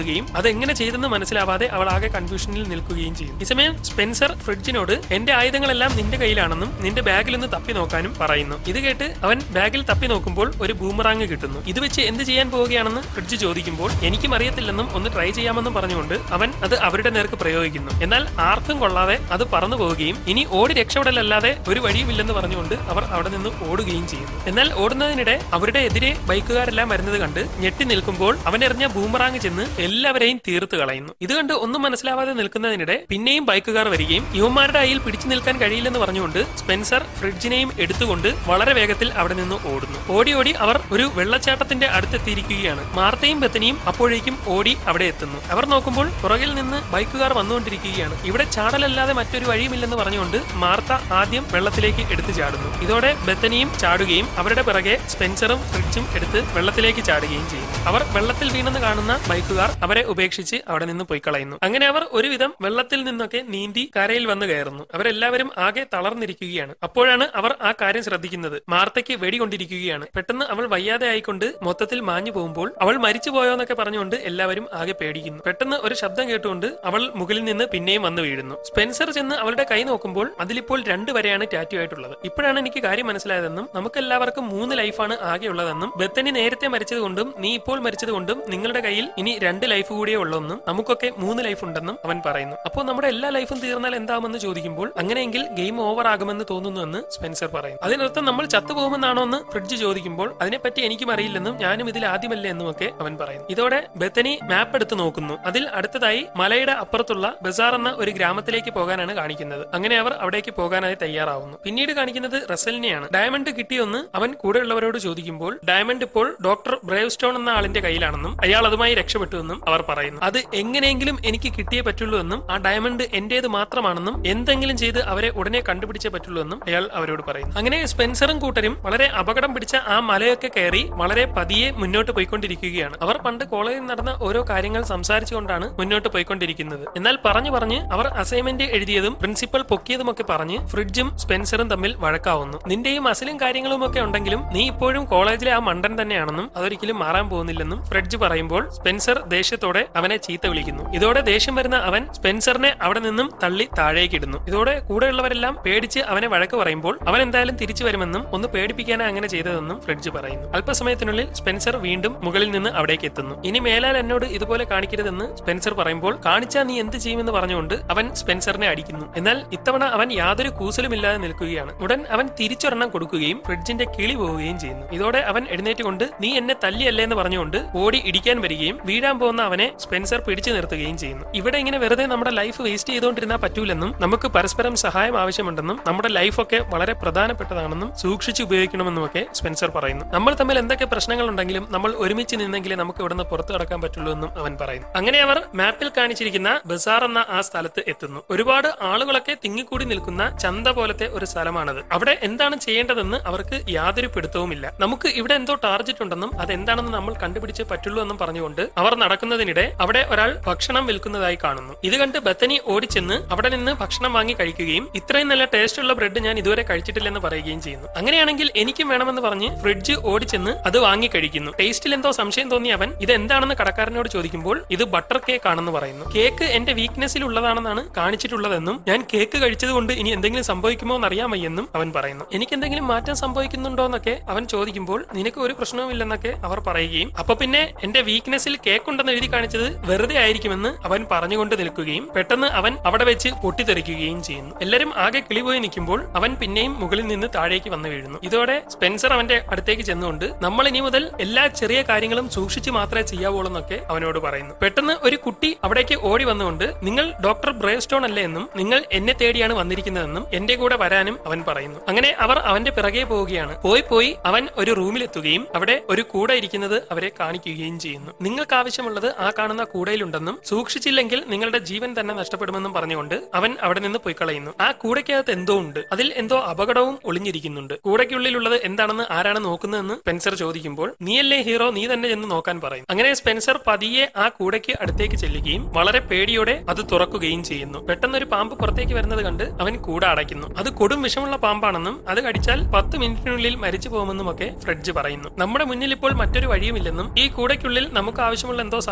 ഓടുകയും അതെങ്ങനെ ചെയ്തെന്ന് മനസ്സിലാവാതെ അവൾ ആകെ കൺഫ്യൂഷനിൽ നിൽക്കുകയും ചെയ്യും. ഈ സമയം സ്പെൻസർ ഫ്രിഡ്ജിനോട് എന്റെ ആയുധങ്ങളെല്ലാം നിന്റെ കയ്യിലാണെന്നും നിന്റെ ബാഗിൽ നിന്ന് തപ്പി നോക്കാനും പറയുന്നു. ഇത് കേട്ട് അവൻ ബാഗിൽ തപ്പി നോക്കുമ്പോൾ ഒരു ബൂമറാങ് കിട്ടുന്നു. ഇത് വെച്ച് എന്ത് ചെയ്യാൻ പോവുകയാണെന്ന് ഫ്രിഡ്ജ് ചോദിക്കുമ്പോൾ എനിക്കും അറിയത്തില്ലെന്നും ഒന്ന് ട്രൈ ചെയ്യാമെന്നും പറഞ്ഞുകൊണ്ട് അവൻ അത് അവരുടെ നേർക്ക് പ്രയോഗിക്കുന്നു. എന്നാൽ ആർക്കും കൊള്ളാതെ അത് പറന്നു പോവുകയും ഇനി ഓടി രക്ഷപ്പെടലല്ലാതെ ഒരു വഴിയുമില്ലെന്ന് പറഞ്ഞുകൊണ്ട് അവർ അവിടെ നിന്ന് ഓടുകയും ചെയ്യുന്നു. എന്നാൽ ഓടുന്നതിനിടെ അവരുടെ എതിരെ ബൈക്കുകാരെല്ലാം വരുന്നത് കണ്ട് ഞെട്ടി നിൽക്കുമ്പോൾ അവൻ എറിഞ്ഞ ബൂമറാങ് ചെന്ന് എല്ലാവരെയും തീർത്ത് കളയുന്നു. ഇത് കണ്ട് ഒന്നും മനസ്സിലാവാതെ നിൽക്കുന്നതിനിടെ പിന്നെയും ബൈക്കുകാർ വരികയും യുവമാരുടെ കയ്യിൽ പിടിച്ചു നിൽക്കാൻ കഴിയില്ലെന്ന് പറഞ്ഞുകൊണ്ട് സ്പെൻസർ ഫ്രിഡ്ജിനെയും എടുത്തുകൊണ്ട് വളരെ വേഗത്തിൽ അവിടെ നിന്ന് ഓടുന്നു. ഓടി ഓടി അവർ ഒരു വെള്ളച്ചാട്ടത്തിന്റെ അടുത്തെത്തിയിരിക്കുകയാണ്. മാർത്തയും ബെത്തനിയും അപ്പോഴേക്കും ഓടി അവിടെ എത്തുന്നു. അവർ നോക്കുമ്പോൾ പുറകിൽ നിന്ന് ബൈക്കുകാർ വന്നുകൊണ്ടിരിക്കുകയാണ്. ഇവിടെ ചാടലല്ലാതെ മറ്റൊരു വഴിയുമില്ലെന്ന് പറഞ്ഞുകൊണ്ട് മാർത്ത ആദ്യം വെള്ളത്തിലേക്ക് എടുത്തു ചാടുന്നു. ഇതോടെ ബെത്തനിയും ചാടുകയും അവരുടെ പിറകെ സ്പെൻസറും ഫ്രിഡ്ജും എടുത്ത് വെള്ളത്തിലേക്ക് ചാടുകയും ചെയ്യും. അവർ വെള്ളത്തിൽ വീണെന്ന് കാണുന്ന ബൈക്കുകാർ അവരെ ഉപേക്ഷിച്ച് അവിടെ നിന്ന് പോയി കളയുന്നു. അങ്ങനെ അവർ ഒരുവിധം വെള്ളത്തിൽ നിന്നൊക്കെ നീന്തി കരയിൽ വന്ന് കയറുന്നു. അവരെല്ലാവരും ആകെ തളർന്നിരിക്കുകയാണ്. അപ്പോഴാണ് അവർ ആ കാര്യം ശ്രദ്ധിക്കുന്നത്. മാർത്തയ്ക്ക് വെടികൊണ്ടിരിക്കുകയാണ്. പെട്ടെന്ന് അവൾ വയ്യാതെ ആയിക്കൊണ്ട് മൊത്തത്തിൽ മാഞ്ഞു പോകുമ്പോൾ അവൾ മരിച്ചു പോയോന്നൊക്കെ പറഞ്ഞുകൊണ്ട് എല്ലാവരും ആകെ പേടിക്കുന്നു. പെട്ടെന്ന് ഒരു ശബ്ദം കേട്ടുകൊണ്ട് അവൾ മുകളിൽ നിന്ന് പിന്നെയും വന്ന് വീഴുന്നു. സ്പെൻസർ ചെന്ന് അവളുടെ കൈ നോക്കുമ്പോൾ അതിലിപ്പോൾ രണ്ട് വരെയാണ് ടാറ്റു ആയിട്ടുള്ളത്. ഇപ്പോഴാണ് എനിക്ക് കാര്യം മനസ്സിലായതെന്നും നമുക്ക് എല്ലാവർക്കും മൂന്ന് ലൈഫാണ് ആകെയുള്ളതെന്നും ബെത്തനി നേരത്തെ മരിച്ചതുകൊണ്ടും നീ ഇപ്പോൾ മരിച്ചതുകൊണ്ടും നിങ്ങളുടെ കയ്യിൽ ഇനി രണ്ട് ലൈഫ് കൂടിയേ ഉള്ളെന്നും നമുക്കൊക്കെ മൂന്ന് ലൈഫ് ഉണ്ടെന്നും അവൻ പറയുന്നു. അപ്പോൾ നമ്മുടെ എല്ലാ ലൈഫും തീർന്നാൽ എന്താകുമെന്ന് ചോദിക്കുമ്പോൾ അങ്ങനെയെങ്കിൽ ഗെയിം ഓവർ ആകുമെന്ന് തോന്നുന്നുവെന്ന് സ്പെൻസർ പറയും. അതിനർത്ഥം നമ്മൾ ചത്തുപോകുമെന്നാണോ എന്ന് ഫ്രിഡ്ജ് ചോദിക്കുമ്പോൾ അതിനെപ്പറ്റി എനിക്കും അറിയില്ലെന്നും ഞാനും ഇതിൽ ആദ്യമല്ലേ എന്നുമൊക്കെ അവൻ പറയുന്നു. ഇതോടെ ബെത്തനി മാപ്പ് എടുത്ത് നോക്കുന്നു. അതിൽ അടുത്തതായി മലയുടെ അപ്പുറത്തുള്ള ബസാർ എന്ന ഒരു ഗ്രാമത്തിലേക്ക് പോകാനാണ് കാണിക്കുന്നത്. അങ്ങനെ അവർ അവിടേക്ക് പോകാനായി തയ്യാറാവുന്നു. പിന്നീട് കാണിക്കുന്നത് റസലിനെയാണ്. ഡയമണ്ട് കിട്ടിയൊന്ന് അവൻ കൂടെയുള്ളവരോട് ചോദിക്കുമ്പോൾ ഡയമണ്ട് ഇപ്പോൾ ഡോക്ടർ ബ്രേവ് സ്റ്റോൺ എന്ന ആളിന്റെ കയ്യിലാണെന്നും അയാൾ അതുമായി രക്ഷപ്പെട്ടുവെന്നും അവർ പറയുന്നു. അത് എങ്ങനെയെങ്കിലും എനിക്ക് കിട്ടിയേ പറ്റുള്ളൂ എന്നും ആ ഡയമണ്ട് എന്റേത് മാത്രമാണെന്നും എന്തെങ്കിലും ചെയ്ത് അവരെ ഉടനെ കണ്ടുപിടിച്ചേ പറ്റുള്ളൂ എന്നും അയാൾ അവരോട് പറയുന്നു. അങ്ങനെ സ്പെൻസറും കൂട്ടരും വളരെ അപകടം പിടിച്ച ആ മലയൊക്കെ കയറി വളരെ പതിയെ മുന്നോട്ട് പോയിക്കൊണ്ടിരിക്കുകയാണ്. അവർ പണ്ട് കോളേജിൽ നടന്ന ഓരോ കാര്യങ്ങൾ സംസാരിച്ചുകൊണ്ടാണ് മുന്നോട്ട് പോയിക്കൊണ്ടിരിക്കുന്നത്. എന്നാൽ പറഞ്ഞു പറഞ്ഞ് അവർ അസൈൻമെന്റ് എഴുതിയതും പ്രിൻസിപ്പൽ പൊക്കിയതുമൊക്കെ പറഞ്ഞ് ഫ്രിഡ്ജും സ്പെൻസറും തമ്മിൽ വഴക്കാവുന്നു. നിന്റെയും അസലും കാര്യങ്ങളും ഒക്കെ ഉണ്ടെങ്കിലും നീ ഇപ്പോഴും കോളേജിലെ ആ മണ്ടൻ തന്നെയാണെന്നും അതൊരിക്കലും മാറാൻ പോകുന്നില്ലെന്നും ഫ്രിഡ്ജ് പറയുമ്പോൾ സ്പെൻസർ ദേഷ്യത്തോടെ അവനെ ചീത്ത വിളിക്കുന്നു. ഇതോടെ ദേഷ്യം വരുന്ന അവൻ സ്പെൻസറിനെ അവിടെ നിന്നും തള്ളി താഴേക്കിടുന്നു. ഇതോടെ കൂടെയുള്ളവരെല്ലാം പേടിച്ച് അവനെ വഴക്ക് പറയുമ്പോൾ അവൻ എന്തായാലും തിരിച്ചു വരുമെന്നും ഒന്ന് പേടിപ്പിക്കാനാണ് അങ്ങനെ ചെയ്തതെന്നും ഫ്രിഡ്ജ് പറയുന്നു. അല്പസമയത്തിനുള്ളിൽ സ്പെൻസർ വീണ്ടും മുകളിൽ നിന്ന് അവിടേക്ക് എത്തുന്നു. ഇനി മേലാൽ എന്നോട് ഇതുപോലെ കാണിക്കരുതെന്ന് സ്പെൻസർ പറയുമ്പോൾ കാണിച്ചാൽ നീ എന്ത് ചെയ്യുമെന്ന് പറഞ്ഞുകൊണ്ട് അവൻ സ്പെൻസറിനെ അടിക്കുന്നു. എന്നാൽ ഇത്തവണ അവൻ യാതൊരു കൂസലുമില്ലാതെ നിൽക്കുകയാണ്. ഉടൻ അവൻ തിരിച്ചൊരെണ്ണം കൊടുക്കുകയും ഫ്രിഡ്ജിന്റെ കിളി പോവുകയും ചെയ്യുന്നു. ഇതോടെ അവൻ എഴുന്നേറ്റുകൊണ്ട് നീ എന്നെ തല്ലിയല്ലേ എന്ന് പറഞ്ഞുകൊണ്ട് ഓടി ഇടിക്കാൻ വരികയും വീഴാൻ പോകുന്ന അവനെ സ്പെൻസർ പിടിച്ചു നിർത്തുകയും ചെയ്യുന്നു. ഇവിടെ ഇങ്ങനെ വെറുതെ നമ്മുടെ ലൈഫ് വേസ്റ്റ് ചെയ്തുകൊണ്ടിരുന്നാൽ പറ്റൂലെന്നും നമുക്ക് പരസ്പരം സഹായം ആവശ്യമുണ്ടെന്നും നമ്മുടെ ലൈഫൊക്കെ വളരെ പ്രധാനപ്പെട്ടതാണെന്നും സൂക്ഷിച്ച് ഉപയോഗിക്കണമെന്നും ഒക്കെ സ്പെൻസർ പറയുന്നു. നമ്മൾ തമ്മിൽ എന്തൊക്കെ പ്രശ്നങ്ങൾ ഉണ്ടെങ്കിലും നമ്മൾ ഒരുമിച്ച് നിന്നെങ്കിലേ നമുക്ക് ഇവിടുന്ന് പുറത്തു കടക്കാൻ പറ്റുള്ളൂ എന്നും അവൻ പറയുന്നു. അങ്ങനെ അവർ മാപ്പിൽ കാണിച്ചിരിക്കുന്ന ബസാർ എന്ന ആ സ്ഥലത്ത് എത്തുന്നു. ഒരുപാട് ആളുകളൊക്കെ തിങ്ങിക്കൂടി നിൽക്കുന്ന ചന്ത പോലത്തെ ഒരു സ്ഥലമാണത്. അവിടെ എന്താണ് ചെയ്യേണ്ടതെന്ന് അവർക്ക് യാതൊരു പിടുത്തവുമില്ല. നമുക്ക് ഇവിടെ എന്തോ ടാർജറ്റ് ഉണ്ടെന്നും അതെന്താണെന്ന് നമ്മൾ കണ്ടുപിടിച്ചേ പറ്റുള്ളൂ എന്നും പറഞ്ഞുകൊണ്ട് അവർ നടക്കുന്നതിനിടെ അവിടെ ഒരാൾ ഭക്ഷണം വിൽക്കുന്നതായി കാണുന്നു. ഇത് കണ്ട് ബെത്തനി ഓടിച്ചെന്ന് അവിടെ നിന്ന് ഭക്ഷണം വാങ്ങി കഴിക്കുകയും ഇത്രയും നല്ല ടേസ്റ്റ് ഉള്ള ബ്രെഡ് ഞാൻ ഇതുവരെ കഴിച്ചിട്ടില്ലെന്ന് പറയുകയും ചെയ്യുന്നു. അങ്ങനെയാണെങ്കിൽ എനിക്കും വേണമെന്ന് പറഞ്ഞ് ഫ്രിഡ്ജ് ഓടിച്ചെന്ന് അത് വാങ്ങി കഴിക്കുന്നു. ടേസ്റ്റിൽ എന്തോ സംശയം തോന്നി അവൻ ഇത് എന്താണെന്ന് കടക്കാരനോട് ചോദിക്കുമ്പോൾ ഇത് ബട്ടർ കേക്ക് ആണെന്ന് പറയുന്നു. കേക്ക് എന്റെ വീക്ക്നെസ്സിൽ ഉള്ളതാണെന്നാണ് കാണിച്ചിട്ടുള്ളതെന്നും ഞാൻ കേക്ക് കഴിച്ചതുകൊണ്ട് ഇനി എന്തെങ്കിലും സംഭവിക്കുമോ എന്നറിയാമയ്യെന്നും അവൻ പറയുന്നു. എനിക്ക് എന്തെങ്കിലും മാറ്റം സംഭവിക്കുന്നുണ്ടോ എന്നൊക്കെ അവൻ ചോദിക്കുമ്പോൾ നിനക്ക് ഒരു പ്രശ്നവുമില്ലെന്നൊക്കെ അവർ പറയുകയും അപ്പൊ പിന്നെ എന്റെ വീക്ക്നെസ്സിൽ കേക്ക് ഉണ്ടെന്ന് എഴുതി കാണിച്ചത് വെറുതെ ആയിരിക്കുമെന്ന് അവൻ പറഞ്ഞുകൊണ്ട് നിൽക്കുകയും പെട്ടെന്ന് അവൻ അവിടെ വെച്ച് പൊട്ടിത്തെറിക്കുകയും ചെയ്യുന്നു. എല്ലാരും ആകെ കിളിപോയി നിൽക്കുമ്പോൾ അവൻ പിന്നെയും മുകളിൽ നിന്ന് താഴേക്ക് വന്നു വീഴുന്നു. ഇതോടെ സ്പെൻസർ അവന്റെ അടുത്തേക്ക് ചെന്നുകൊണ്ട് നമ്മൾ ഇനി മുതൽ എല്ലാ ചെറിയ കാര്യങ്ങളും സൂക്ഷിച്ച് മാത്രമേ ചെയ്യാവൂളൂ എന്നൊക്കെ അവനോട് പറയുന്നു. പെട്ടെന്ന് ഒരു കുട്ടി അവിടേക്ക് ഓടി വന്നുകൊണ്ട് നിങ്ങൾ ഡോക്ടർ ബ്രേവ് സ്റ്റോൺ അല്ലേ എന്നും നിങ്ങൾ എന്നെ തേടിയാണ് വന്നിരിക്കുന്നതെന്നും എന്റെ കൂടെ വരാനും അവൻ പറയുന്നു. അങ്ങനെ അവർ അവന്റെ പിറകെ പോവുകയാണ്. പോയി പോയി അവൻ ഒരു റൂമിലെത്തുകയും അവിടെ ഒരു കൂട ഇരിക്കുന്നത് അവരെ കാണിക്കുകയും ചെയ്യുന്നു. നിങ്ങൾക്ക് ആവശ്യമുള്ളത് ആ കാണുന്ന കൂടയിലുണ്ടെന്നും സൂക്ഷിച്ചില്ലെങ്കിൽ നിങ്ങളുടെ ജീവൻ തന്നെ നഷ്ടപ്പെടുമെന്നും പറഞ്ഞുകൊണ്ട് അവൻ അവിടെ നിന്ന് പോയി കളയുന്നു. ആ കൂടയ്ക്കകത്ത് എന്തോ ഉണ്ട്, അതിൽ എന്തോ അപകടവും ഒളിഞ്ഞിരിക്കുന്നുണ്ട്. കൂടയ്ക്കുള്ളിലുള്ളത് എന്താണെന്ന് ആരാണ് നോക്കുന്നതെന്ന് സ്പെൻസർ ചോദിക്കുമ്പോൾ നീയല്ലേ ഹീറോ, നീ തന്നെ ചെന്ന് നോക്കാൻ പറയും. അങ്ങനെ സ്പെൻസർ പതിയെ ആ കൂടയ്ക്ക് അടുത്തേക്ക് ചെല്ലുകയും വളരെ പേടിയോടെ അത് തുറക്കുകയും ചെയ്യുന്നു. പെട്ടെന്നൊരു പാമ്പ് പുറത്തേക്ക് വരുന്നത് കണ്ട് അവൻ കൂട അടയ്ക്കുന്നു. അത് കൊടും വിഷമുള്ള പാമ്പാണെന്നും അത് കടിച്ചാൽ പത്ത് മിനിറ്റിനുള്ളിൽ മരിച്ചു പോകുമെന്നും ഒക്കെ ഫ്രിഡ്ജ് പറയുന്നു. നമ്മുടെ മുന്നിൽ ഇപ്പോൾ മറ്റൊരു വഴിയുമില്ലെന്നും ഈ കൂടയ്ക്കുള്ളിൽ നമുക്ക് ആവശ്യമുള്ള എന്തോ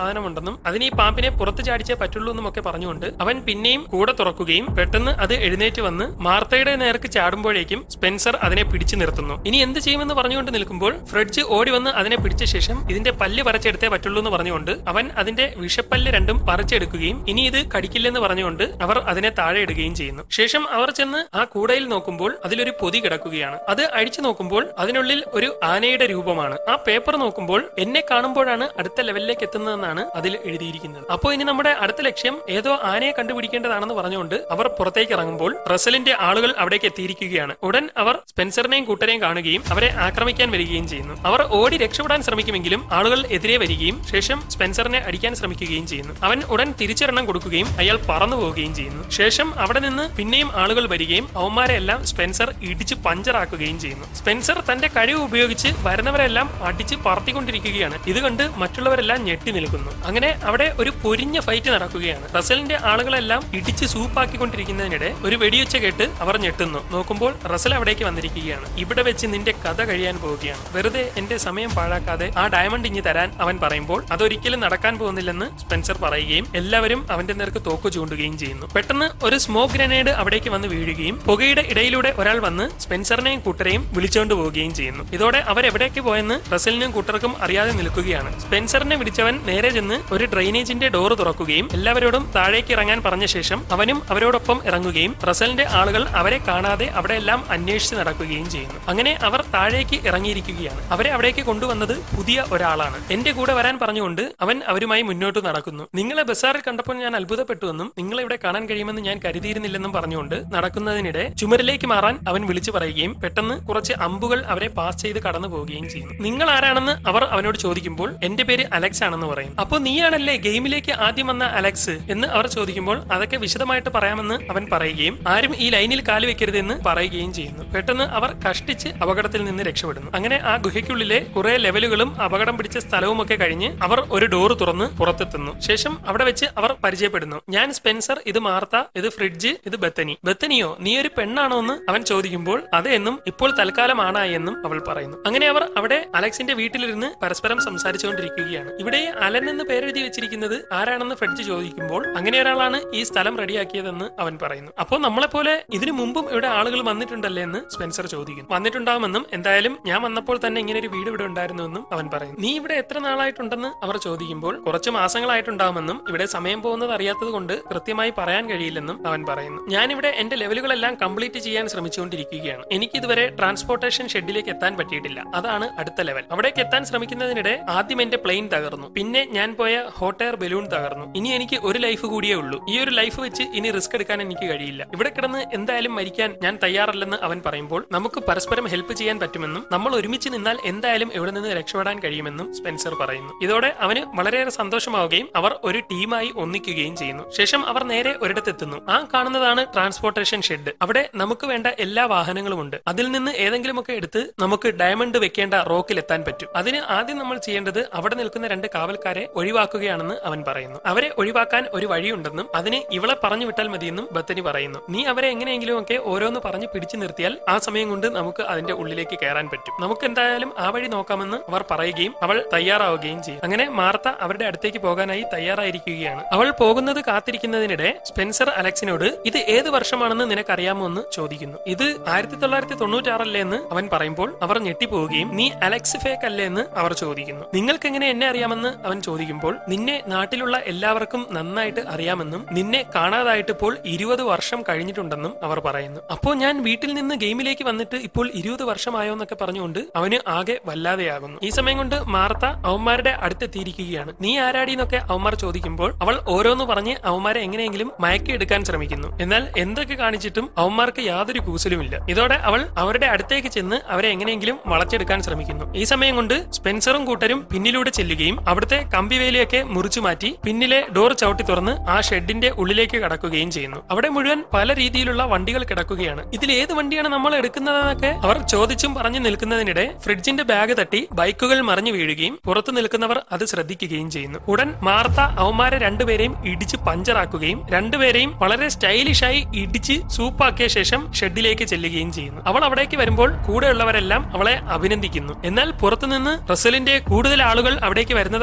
സാധനമുണ്ടെന്നും അതിന് ഈ പാമ്പിനെ പുറത്ത് ചാടിച്ചേ പറ്റുള്ളൂ എന്നും ഒക്കെ പറഞ്ഞുകൊണ്ട് അവൻ പിന്നെയും കൂടെ തുറക്കുകയും പെട്ടെന്ന് അത് എഴുന്നേറ്റ് വന്ന് മാർത്തയുടെ നേർക്ക് ചാടുമ്പോഴേക്കും സ്പെൻസർ അതിനെ പിടിച്ചു നിർത്തുന്നു. ഇനി എന്ത് ചെയ്യുമെന്ന് പറഞ്ഞുകൊണ്ട് നിൽക്കുമ്പോൾ ഫ്രെഡ്ജ് ഓടി വന്ന് അതിനെ പിടിച്ച ശേഷം ഇതിന്റെ പല്ല് പറിച്ചെടുത്തേ പറ്റുള്ളൂ എന്ന് പറഞ്ഞുകൊണ്ട് അവൻ അതിന്റെ വിഷപ്പല്ല് രണ്ടും പറിച്ചെടുക്കുകയും ഇനി ഇത് കടിക്കില്ലെന്ന് പറഞ്ഞുകൊണ്ട് അവർ അതിനെ താഴെ ഇടുകയും ചെയ്യുന്നു. ശേഷം അവർ ചെന്ന് ആ കൂടയിൽ നോക്കുമ്പോൾ അതിലൊരു പൊതി കിടക്കുകയാണ്. അത് അഴിച്ചു നോക്കുമ്പോൾ അതിനുള്ളിൽ ഒരു ആനയുടെ രൂപമാണ്. ആ പേപ്പർ നോക്കുമ്പോൾ എന്നെ കാണുമ്പോഴാണ് അടുത്ത ലെവലിലേക്ക് എത്തുന്നതെന്നാണ് അതിൽ എഴുതിയിരിക്കുന്നത്. അപ്പോൾ ഇനി നമ്മുടെ അടുത്ത ലക്ഷ്യം ഏതോ ആനയെ കണ്ടുപിടിക്കേണ്ടതാണെന്ന് പറഞ്ഞുകൊണ്ട് അവർ പുറത്തേക്ക് ഇറങ്ങുമ്പോൾ റസലിന്റെ ആളുകൾ അവിടേക്ക് എത്തിയിരിക്കുകയാണ്. ഉടൻ അവർ സ്പെൻസറിനെയും കൂട്ടരെയും കാണുകയും അവരെ ആക്രമിക്കാൻ വരികയും ചെയ്യുന്നു. അവർ ഓടി രക്ഷപ്പെടാൻ ശ്രമിക്കുമെങ്കിലും ആളുകൾ എതിരെ വരികയും ശേഷം സ്പെൻസറിനെ അടിക്കാൻ ശ്രമിക്കുകയും ചെയ്യുന്നു. അവൻ ഉടൻ തിരിച്ചെണ്ണം കൊടുക്കുകയും അയാൾ പറന്നു പോവുകയും ചെയ്യുന്നു. ശേഷം അവിടെ നിന്ന് പിന്നെയും ആളുകൾ വരികയും അവന്മാരെ എല്ലാം സ്പെൻസർ ഇടിച്ച് പഞ്ചറാക്കുകയും ചെയ്യുന്നു. സ്പെൻസർ തന്റെ കഴിവ് ഉപയോഗിച്ച് വരുന്നവരെല്ലാം അടിച്ച് പറത്തിക്കൊണ്ടിരിക്കുകയാണ്. ഇത് കണ്ട് മറ്റുള്ളവരെല്ലാം ഞെട്ടി നിൽക്കുന്നു. അങ്ങനെ അവിടെ ഒരു പൊരിഞ്ഞ ഫൈറ്റ് നടക്കുകയാണ്. റസലിന്റെ ആളുകളെല്ലാം ഇടിച്ച് സൂപ്പാക്കിക്കൊണ്ടിരിക്കുന്നതിനിടെ ഒരു വെടിയൊച്ച കേട്ട് അവർ ഞെട്ടുന്നു. നോക്കുമ്പോൾ റസൽ അവിടേക്ക് വന്നിരിക്കുകയാണ്. ഇവിടെ വെച്ച് നിന്റെ കഥ കഴിയാൻ പോവുകയാണ്. വെറുതെ എന്റെ സമയം പാഴാക്കാതെ ആ ഡയമണ്ട് ഇഞ്ഞി തരാൻ അവൻ പറയുമ്പോൾ അതൊരിക്കലും നടക്കാൻ പോകുന്നില്ലെന്ന് സ്പെൻസർ പറയുകയും എല്ലാവരും അവന്റെ നേർക്ക് തോക്ക് ചൂണ്ടുകയും ചെയ്യുന്നു. പെട്ടെന്ന് ഒരു സ്മോക്ക് ഗ്രനേഡ് അവിടേക്ക് വന്ന് വീഴുകയും പുകയുടെ ഇടയിലൂടെ ഒരാൾ വന്ന് സ്പെൻസറിനെയും കൂട്ടരെയും വിളിച്ചുകൊണ്ട് പോവുകയും ചെയ്യുന്നു. ഇതോടെ അവരെവിടേക്ക് പോയെന്ന് റസലിനും കൂട്ടർക്കും അറിയാതെ നിൽക്കുകയാണ്. സ്പെൻസറിനെ വിളിച്ചവൻ നേരെ ചെന്ന് ഒരു ഡ്രെയിനേജിന്റെ ഡോറ് തുറക്കുകയും എല്ലാവരോടും താഴേക്ക് ഇറങ്ങാൻ പറഞ്ഞ ശേഷം അവനും അവരോടൊപ്പം ഇറങ്ങുകയും റസലിന്റെ ആളുകൾ അവരെ കാണാതെ അവിടെയെല്ലാം അന്വേഷിച്ച് നടക്കുകയും ചെയ്യുന്നു. അങ്ങനെ അവർ താഴേക്ക് ഇറങ്ങിയിരിക്കുകയാണ്. അവരെ അവിടേക്ക് കൊണ്ടുവന്നത് പുതിയ ഒരാളാണ്. എന്റെ കൂടെ വരാൻ പറഞ്ഞുകൊണ്ട് അവൻ അവരുമായി മുന്നോട്ട് നടക്കുന്നു. നിങ്ങളെ ബസാറിൽ കണ്ടപ്പോൾ ഞാൻ അത്ഭുതപ്പെട്ടുവെന്നും നിങ്ങളെ ഇവിടെ കാണാൻ കഴിയുമെന്ന് ഞാൻ കരുതിയിരുന്നില്ലെന്നും പറഞ്ഞുകൊണ്ട് നടക്കുന്നതിനിടെ ചുമരിലേക്ക് മാറാൻ അവൻ വിളിച്ചു പറയുകയും പെട്ടെന്ന് കുറച്ച് അമ്പുകൾ അവരെ പാസ് ചെയ്ത് കടന്നു പോവുകയും ചെയ്യുന്നു. നിങ്ങൾ ആരാണെന്ന് അവർ അവനോട് ചോദിക്കുമ്പോൾ എന്റെ പേര് അലക്സ് ആണെന്ന് പറയും. അപ്പോൾ നീയാണല്ലേ ഗെയിമിലേക്ക് ആദ്യം വന്ന അലക്സ് എന്ന് അവർ ചോദിക്കുമ്പോൾ അതൊക്കെ വിശദമായിട്ട് പറയാമെന്ന് അവൻ പറയുകയും ആരും ഈ ലൈനിൽ കാല് വെക്കരുതെന്ന് പറയുകയും ചെയ്യുന്നു. പെട്ടെന്ന് അവർ കഷ്ടിച്ച് അപകടത്തിൽ നിന്ന് രക്ഷപ്പെടുന്നു. അങ്ങനെ ആ ഗുഹയ്ക്കുള്ളിലെ കുറെ ലെവലുകളും അപകടം പിടിച്ച സ്ഥലവും ഒക്കെ കഴിഞ്ഞ് അവർ ഒരു ഡോറ് തുറന്ന് പുറത്തെത്തുന്നു. ശേഷം അവിടെ വെച്ച് അവർ പരിചയപ്പെടുന്നു. ഞാൻ സ്പെൻസർ, ഇത് മാർത്ത, ഇത് ഫ്രിഡ്ജ്, ഇത് ബത്തനി. ബത്തനിയോ, നീ ഒരു പെണ്ണാണോ എന്ന് അവൻ ചോദിക്കുമ്പോൾ അതെ എന്നും ഇപ്പോൾ തൽക്കാലം ആണായി എന്നും അവൾ പറയുന്നു. അങ്ങനെ അവർ അവിടെ അലക്സിന്റെ വീട്ടിലിരുന്ന് പരസ്പരം സംസാരിച്ചുകൊണ്ടിരിക്കുകയാണ്. ഇവിടെ അലൻ എന്ന് പേരെഴുതി വെച്ചിരിക്കുന്നത് ആരാണെന്ന് ഫ്രിഡ്ജ് ചോദിക്കുമ്പോൾ അങ്ങനെ ഒരാളാണ് ഈ സ്ഥലം റെഡിയാക്കിയതെന്ന് അവൻ പറയുന്നു. അപ്പോൾ നമ്മളെ പോലെ ഇതിനു മുമ്പും ഇവിടെ ആളുകൾ വന്നിട്ടുണ്ടല്ലേ എന്ന് സ്പെൻസർ ചോദിക്കുന്നു. വന്നിട്ടുണ്ടാവുമെന്നും എന്തായാലും ഞാൻ വന്നപ്പോൾ തന്നെ ഇങ്ങനെ ഒരു വീട് ഇവിടെ ഉണ്ടായിരുന്നുവെന്നും അവൻ പറയുന്നു. നീ ഇവിടെ എത്ര നാളായിട്ടുണ്ടെന്ന് അവർ ചോദിക്കുമ്പോൾ കുറച്ച് മാസങ്ങളായിട്ടുണ്ടാവുമെന്നും ഇവിടെ സമയം പോകുന്നത് അറിയാത്തത് കൊണ്ട് കൃത്യമായി പറയാൻ കഴിയില്ലെന്നും അവൻ പറയുന്നു. ഞാനിവിടെ എന്റെ ലെവലുകളെല്ലാം കംപ്ലീറ്റ് ചെയ്യാൻ ശ്രമിച്ചുകൊണ്ടിരിക്കുകയാണ്. എനിക്ക് ഇതുവരെ ട്രാൻസ്പോർട്ടേഷൻ ഷെഡിലേക്ക് എത്താൻ പറ്റിയിട്ടില്ല. അതാണ് അടുത്ത ലെവൽ. അവിടേക്ക് എത്താൻ ശ്രമിക്കുന്നതിനിടെ ആദ്യം എന്റെ പ്ലെയിൻ തകർന്നു. പിന്നെ ഞാൻ പോയ ഹോട്ട് എയർ ബലൂൺ തകർന്നു. ഇനി എനിക്ക് ഒരു ലൈഫ് കൂടിയേ ഉള്ളൂ. ഈ ഒരു ലൈഫ് വെച്ച് ഇനി റിസ്ക് എടുക്കാൻ എനിക്ക് കഴിയില്ല. ഇവിടെ കിടന്ന് എന്തായാലും മരിക്കാൻ ഞാൻ തയ്യാറല്ലെന്ന് അവൻ പറയുമ്പോൾ നമുക്ക് പരസ്പരം ഹെൽപ്പ് ചെയ്യാൻ പറ്റുമെന്നും നമ്മൾ ഒരുമിച്ച് നിന്നാൽ എന്തായാലും ഇവിടെ നിന്ന് രക്ഷപ്പെടാൻ കഴിയുമെന്നും സ്പെൻസർ പറയുന്നു. ഇതോടെ അവന് വളരെയേറെ സന്തോഷമാവുകയും അവർ ഒരു ടീമായി ഒന്നിക്കുകയും ചെയ്യുന്നു. ശേഷം അവർ നേരെ ഒരിടത്തെത്തുന്നു. ആ കാണുന്നതാണ് ട്രാൻസ്പോർട്ടേഷൻ ഷെഡ്. അവിടെ നമുക്ക് വേണ്ട എല്ലാ വാഹനങ്ങളും ഉണ്ട്. അതിൽ നിന്ന് ഏതെങ്കിലുമൊക്കെ എടുത്ത് നമുക്ക് ഡയമണ്ട് വെക്കേണ്ട റോക്കിൽ എത്താൻ പറ്റും. അതിന് ആദ്യം നമ്മൾ ചെയ്യേണ്ടത് അവിടെ നിൽക്കുന്ന രണ്ട് കാവൽക്കാരെ ഒഴിവാക്കുകയാണെന്ന് അവൻ പറയുന്നു. അവരെ ഒഴിവാക്കാൻ ഒരു വഴിയുണ്ടെന്നും അതിന് ഇവളെ പറഞ്ഞു വിട്ടാൽ മതിയെന്നും ബത്തനി പറയുന്നു. നീ അവരെ എങ്ങനെയെങ്കിലും ഒക്കെ ഓരോന്ന് പറഞ്ഞ് പിടിച്ചു നിർത്തിയാൽ ആ സമയം കൊണ്ട് നമുക്ക് അതിന്റെ ഉള്ളിലേക്ക് കയറാൻ പറ്റും. നമുക്ക് എന്തായാലും ആ വഴി നോക്കാമെന്ന് അവർ പറയുകയും അവൾ തയ്യാറാവുകയും ചെയ്യും. അങ്ങനെ മാർത്ത അവരുടെ അടുത്തേക്ക് പോകാനായി തയ്യാറായിരിക്കുകയാണ്. അവൾ പോകുന്നത് കാത്തിരിക്കുന്നതിനിടെ സ്പെൻസർ അലക്സിനോട് ഇത് ഏത് വർഷമാണെന്ന് നിനക്കറിയാമോ എന്ന് ചോദിക്കുന്നു. ഇത് ആയിരത്തി തൊള്ളായിരത്തി തൊണ്ണൂറ്റാറല്ലേ എന്ന് അവൻ പറയുമ്പോൾ അവർ ഞെട്ടിപ്പോവുകയും നീ അലക്സ് ഫേക്ക് അല്ലേ എന്ന് അവർ ചോദിക്കുന്നു. നിങ്ങൾക്ക് എങ്ങനെ എന്നെ അറിയാമെന്ന് അവൻ ചോദിക്കുമ്പോൾ നിന്നെ നാട്ടിലുള്ള എല്ലാവർക്കും നന്നായിട്ട് അറിയാമെന്നും നിന്നെ കാണാതായിട്ട് ഇപ്പോൾ ഇരുപത് വർഷം കഴിഞ്ഞിട്ടുണ്ടെന്നും അവർ പറയുന്നു. അപ്പോൾ ഞാൻ വീട്ടിൽ നിന്ന് ഗെയിമിലേക്ക് വന്നിട്ട് ഇപ്പോൾ ഇരുപത് വർഷമായോ എന്നൊക്കെ പറഞ്ഞുകൊണ്ട് അവന് ആകെ വല്ലാതെയാകുന്നു. ഈ സമയം കൊണ്ട് മാർത്ത അവന്മാരുടെ അടുത്തെത്തിയിരിക്കുകയാണ്. നീ ആരാടി എന്നൊക്കെ അവന്മാർ ചോദിക്കുമ്പോൾ അവൾ ഓരോന്ന് പറഞ്ഞ് അവന്മാരെ എങ്ങനെയെങ്കിലും മയക്കിയെടുക്കാൻ ശ്രമിക്കുന്നു. എന്നാൽ എന്തൊക്കെ കാണിച്ചിട്ടും അവന്മാർക്ക് യാതൊരു കൂസലുമില്ല. ഇതോടെ അവൾ അവരുടെ അടുത്തേക്ക് ചെന്ന് അവരെ എങ്ങനെയെങ്കിലും വളച്ചെടുക്കാൻ ശ്രമിക്കുന്നു. ഈ സമയം കൊണ്ട് സ്പെൻസറും കൂട്ടരും പിന്നിലൂടെ ചെല്ലുകയും അവിടുത്തെ കമ്പിവേലിയൊക്കെ മുറിച്ചു മാറ്റി പിന്നിലെ ഡോർ ചവിട്ടി തുറന്ന് ആ ഷെഡിന്റെ ഉള്ളിലേക്ക് കടക്കുകയും ചെയ്യുന്നു. അവിടെ മുഴുവൻ പല രീതിയിലുള്ള വണ്ടികൾ കിടക്കുകയാണ്. ഇതിൽ ഏത് വണ്ടിയാണ് നമ്മൾ എടുക്കുന്നതെന്നൊക്കെ അവർ ചോദിച്ചും പറഞ്ഞു നിൽക്കുന്നതിനിടെ ഫ്രിഡ്ജിന്റെ ബാഗ് തട്ടി ബൈക്കുകൾ മറിഞ്ഞു വീഴുകയും പുറത്തു നിൽക്കുന്നവർ അത് ശ്രദ്ധിക്കുകയും ചെയ്യുന്നു. ഉടൻ മാർത്ത അവന്മാരെ രണ്ടുപേരെയും ഇടിച്ച് പഞ്ചറാക്കുകയും രണ്ടുപേരെയും വളരെ സ്റ്റൈലിഷായി ഇടിച്ച് സൂപ്പാക്കിയ ശേഷം ഷെഡിലേക്ക് ചെല്ലുകയും ചെയ്യുന്നു. അവൾ അവിടേക്ക് വരുമ്പോൾ കൂടെയുള്ളവരെല്ലാം അവളെ അഭിനന്ദിക്കുന്നു. എന്നാൽ പുറത്തുനിന്ന് റസലിന്റെ കൂടുതൽ ആളുകൾ അവിടേക്ക് വരുന്നതായി അവർ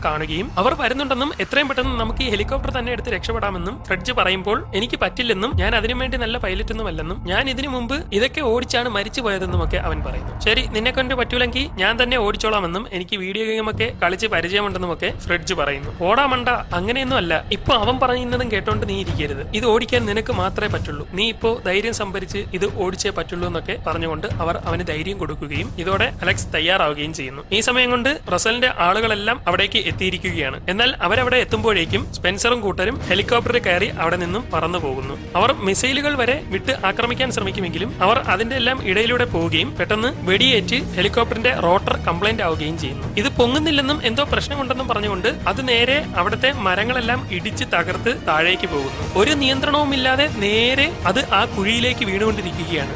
കാണുകയും അവർ വരുന്നുണ്ടെന്നും എത്രയും പെട്ടെന്ന് നമുക്ക് ഈ ഹെലികോപ്റ്റർ തന്നെ എടുത്ത് രക്ഷപ്പെടാമെന്നും ഫ്രെഡ്ജ് പറയുമ്പോൾ എനിക്ക് പറ്റില്ലെന്നും ഞാൻ അതിനുവേണ്ടി നല്ല പൈലറ്റ് ഒന്നും അല്ലെന്നും ഞാൻ ഇതിനു മുമ്പ് ഇതൊക്കെ ഓടിച്ചാണ് മരിച്ചു പോയതെന്നും ഒക്കെ അവൻ പറയുന്നു. ശരി, നിന്നെ കൊണ്ട് പറ്റൂലെങ്കിൽ ഞാൻ തന്നെ ഓടിച്ചോളാമെന്നും എനിക്ക് വീഡിയോ ഗെയിം ഒക്കെ കളിച്ച് പരിചയമുണ്ടെന്നും ഒക്കെ ഫ്രെഡ്ജ് പറയുന്നു. ഓടാ മണ്ട, അങ്ങനെയൊന്നും അല്ല. ഇപ്പൊ അവൻ പറയുന്നതും കേട്ടോണ്ട് നീ ഇരിക്കരുത്. ഇത് ഓടിക്കാൻ നിനക്ക് മാത്രമേ പറ്റുള്ളൂ. നീ ഇപ്പോ ധൈര്യം സംഭരിച്ച് ഇത് ഓടിച്ചേ പറ്റുള്ളൂ എന്നൊക്കെ പറഞ്ഞുകൊണ്ട് അവർ അവന് ധൈര്യം കൊടുക്കുകയും ഇതോടെ അലക്സ് തയ്യാറാവുകയും ചെയ്യുന്നു. ഈ സമയം കൊണ്ട് റസലിന്റെ ആളുകളെല്ലാം അവിടേക്ക് എത്തിയിരിക്കുകയാണ്. എന്നാൽ അവരവിടെ എത്തുമ്പോഴേക്കും സ്പെൻസറും കൂട്ടരും ഹെലികോപ്റ്ററിൽ കയറി അവിടെ നിന്നും പറന്നു പോകുന്നു. അവർ മിസൈലുകൾ വരെ വിട്ട് ആക്രമിക്കാൻ ശ്രമിക്കുമെങ്കിലും അവർ അതിന്റെ എല്ലാം ഇടയിലൂടെ പോവുകയും പെട്ടെന്ന് വെടിയേറ്റ് ഹെലികോപ്റ്ററിന്റെ റോട്ടർ കംപ്ലൈന്റ് ആവുകയും ചെയ്യുന്നു. ഇത് പൊങ്ങുന്നില്ലെന്നും എന്തോ പ്രശ്നമുണ്ടെന്നും പറഞ്ഞുകൊണ്ട് അത് നേരെ അവിടുത്തെ മരങ്ങളെല്ലാം ഇടിച്ച് തകർത്ത് താഴേക്ക് പോകുന്നു. ഒരു നിയന്ത്രണവുമില്ലാതെ നേരെ അത് ആ കുഴിയിലേക്ക് വീണുകൊണ്ടിരിക്കുകയാണ്.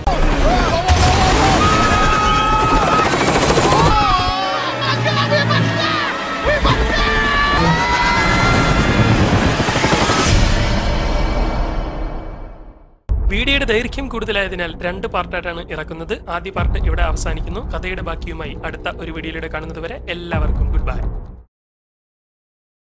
വീഡിയോയുടെ ദൈർഘ്യം കൂടുതലായതിനാൽ രണ്ട് പാർട്ടായിട്ടാണ് ഇറക്കുന്നത്. ആദ്യ പാർട്ട് ഇവിടെ അവസാനിക്കുന്നു. കഥയുടെ ബാക്കിയുമായി അടുത്ത ഒരു വീഡിയോയിലൂടെ കാണുന്നത് വരെ എല്ലാവർക്കും ഗുഡ് ബൈ.